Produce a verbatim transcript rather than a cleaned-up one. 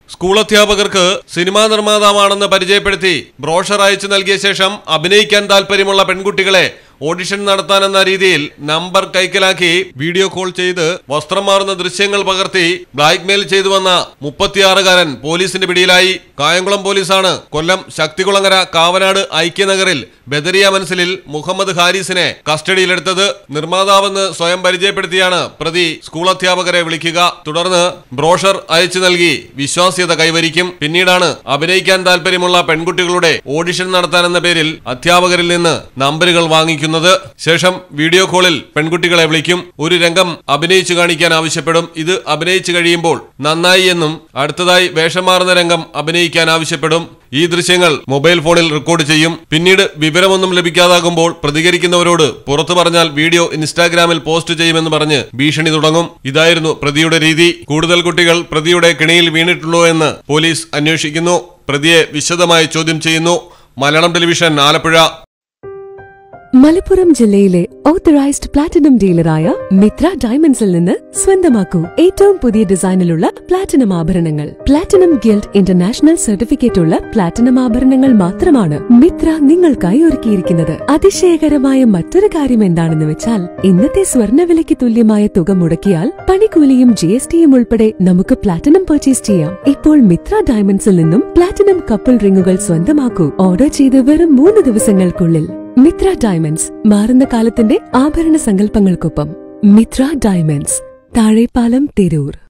School അധ്യാപകർക്ക് cinema നിർമ്മാതാവാണെന്ന് പരിചയപ്പെടുത്തി brochure അയച്ചു നൽകിയ ശേഷം അഭിനയിക്കാൻ താൽപര്യമുള്ള പെൺകുട്ടികളെ ഓഡിഷൻ നടത്താനെന്ന രീതിയിൽ നമ്പർ കൈക്കലാക്കി വീഡിയോ കോൾ ചെയ്ത് വസ്ത്രം മാറുന്ന ദൃശ്യങ്ങൾ പകർത്തി ബ്ലാക്ക്മെയിൽ ചെയ്തു വന്ന മുപ്പത്തിയാറുകാരൻ പോലീസിന്റെ പിടിയിലായി. കായംകുളം പോലീസാണ് കൊല്ലം ശക്തികുളങ്ങര കാവനാട് ഐക്യനഗറിൽ ബദരിയ മനസ്സിലിൽ മുഹമ്മദ് ഹാരിസിനെ കസ്റ്റഡിയിലെടുത്തത്. നിർമ്മാതാവെന്ന് സ്വയം പരിചയപ്പെടുത്തിയാണ് പ്രതി സ്കൂൾ അധ്യാപകരെ വിളിക്കുക. തുടർന്ന് ബ്രോഷർ അയച്ചു നൽകി വിശ്വാസ്യത കൈവരിക്കും. പിന്നീടാണ് അഭിനയിക്കാൻ താല്പര്യമുള്ള പെൺകുട്ടികളുടെ ഓഡിഷൻ നടത്താനെന്ന പേരിൽ അധ്യാപകരിൽ നിന്ന് നമ്പറുകൾ വാങ്ങിക്കുന്നത്. ശേഷം വീഡിയോ കോളിൽ പെൺകുട്ടികളെ വിളിക്കും. ഒരു രംഗം അഭിനയിച്ചു കാണിക്കാൻ ആവശ്യപ്പെടും. ഇത് അഭിനയിച്ചു കഴിയുമ്പോൾ നന്നായി എന്നും അടുത്തതായി വേഷം മാറുന്ന രംഗം അഭിനയിക്കാൻ ആവശ്യപ്പെടും. ഈ ദൃശ്യങ്ങൾ മൊബൈൽ ഫോണിൽ റെക്കോർഡ് ചെയ്യും. പിന്നീട് വിവരമൊന്നും ലഭിക്കാതാകുമ്പോൾ പ്രതികരിക്കുന്നവരോട് പുറത്തു പറഞ്ഞാൽ വീഡിയോ ഇൻസ്റ്റാഗ്രാമിൽ പോസ്റ്റ് ചെയ്യുമെന്ന് പറഞ്ഞ് ഭീഷണി തുടങ്ങും. ഇതായിരുന്നു പ്രതിയുടെ രീതി. കൂടുതൽ കുട്ടികൾ പ്രതിയുടെ കെണിയിൽ വീണിട്ടുണ്ടോ എന്ന് പോലീസ് അന്വേഷിക്കുന്നു. പ്രതിയെ വിശദമായി ചോദ്യം ചെയ്യുന്നു. മലയാളം ടെലിവിഷൻ ആലപ്പുഴ. മലപ്പുറം ജില്ലയിലെ ഓത്തറൈസ്ഡ് പ്ലാറ്റിനം ഡീലറായ മിത്ര ഡയമണ്ട്സിൽ നിന്ന് സ്വന്തമാക്കൂ ഏറ്റവും പുതിയ ഡിസൈനിലുള്ള പ്ലാറ്റിനം ആഭരണങ്ങൾ. പ്ലാറ്റിനം ഗിൽഡ് ഇന്റർനാഷണൽ സർട്ടിഫിക്കറ്റ് ഉള്ള പ്ലാറ്റിനം ആഭരണങ്ങൾ മാത്രമാണ് മിത്ര നിങ്ങൾക്കായി ഒരുക്കിയിരിക്കുന്നത്. അതിശയകരമായ മറ്റൊരു കാര്യം എന്താണെന്ന് വെച്ചാൽ ഇന്നത്തെ സ്വർണ്ണവിലയ്ക്ക് തുല്യമായ തുക മുടക്കിയാൽ പണിക്കൂലിയും ജി എസ് ടിയും ഉൾപ്പെടെ നമുക്ക് പ്ലാറ്റിനം പർച്ചേസ് ചെയ്യാം. ഇപ്പോൾ മിത്ര ഡയമണ്ട്സിൽ നിന്നും പ്ലാറ്റിനം കപ്പിൾ റിങ്ങുകൾ സ്വന്തമാക്കൂ. ഓർഡർ ചെയ്ത് വെറും മൂന്ന് ദിവസങ്ങൾക്കുള്ളിൽ. മിത്ര ഡയമണ്ട്സ്, മാറുന്ന കാലത്തിന്റെ ആഭരണ സങ്കല്പങ്ങൾക്കൊപ്പം. മിത്ര ഡയമണ്ട്സ്, താഴെപ്പാലം, തിരൂർ.